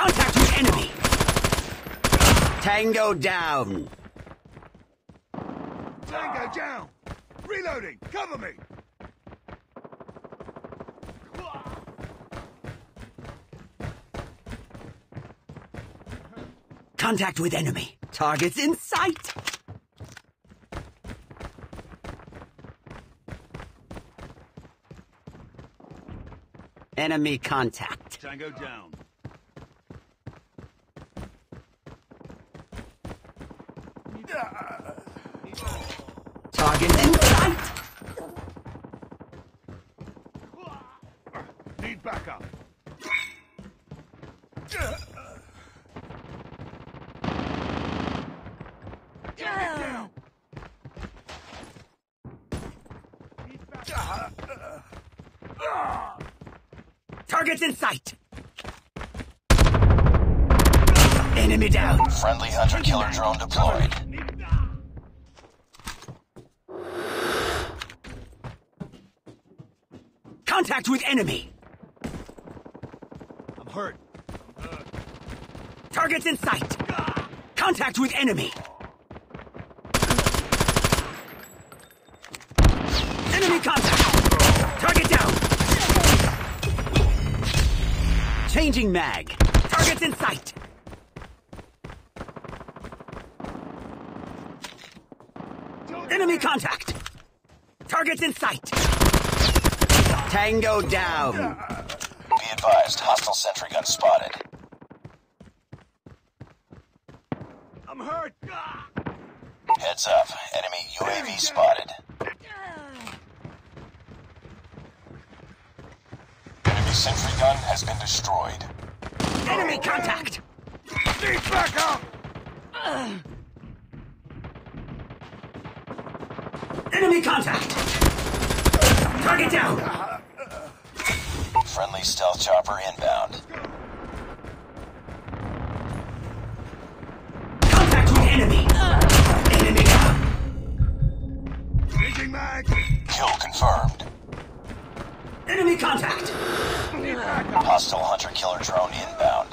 Contact with enemy! Tango down! Tango down! Reloading! Cover me! Contact with enemy. Targets in sight! Enemy contact. Tango down. Target in sight! Need backup. Down. Targets in sight! Enemy down! Friendly hunter-killer drone deployed. Contact with enemy! I'm hurt. Targets in sight! Contact with enemy! Enemy contact! Target down! Changing mag! Targets in sight! Enemy contact! Targets in sight! Tango down! Be advised, hostile sentry gun spotted. I'm hurt. Heads up, enemy UAV spotted. Enemy sentry gun has been destroyed. Enemy contact! Need backup. Enemy contact! Target down! Friendly stealth chopper inbound. Contact with enemy! Enemy down! Changing mag. Kill confirmed. Enemy contact! Need backup. Hostile hunter-killer drone inbound.